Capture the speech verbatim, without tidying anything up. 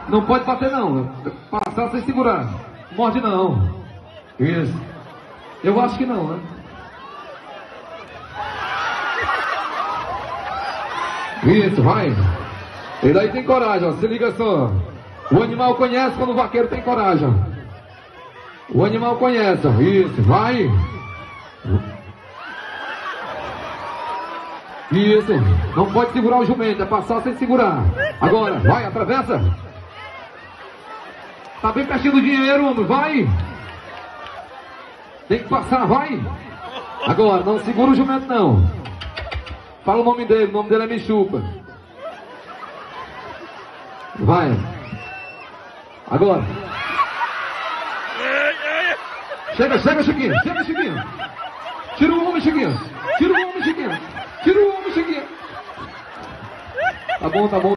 Não pode bater não. Passar sem segurar. Morde não. Isso. Eu acho que não, né? Isso, vai. Ele aí tem coragem, ó. Se liga só. O animal conhece quando o vaqueiro tem coragem, ó. O animal conhece, ó. Isso, vai. Isso. Não pode segurar o jumento, é passar sem segurar. Agora, vai, atravessa. Tá bem pertinho do dinheiro, homem, vai. Tem que passar, vai. Agora, não segura o jumento, não. Fala o nome dele, o nome dele é Michupa. Vai. Agora. Chega, chega, Chiquinho. Chega, Chiquinho. Tira o homem, Chiquinho. Tira o homem, Chiquinho. Tira o homem, Chiquinho. Tá bom, tá bom.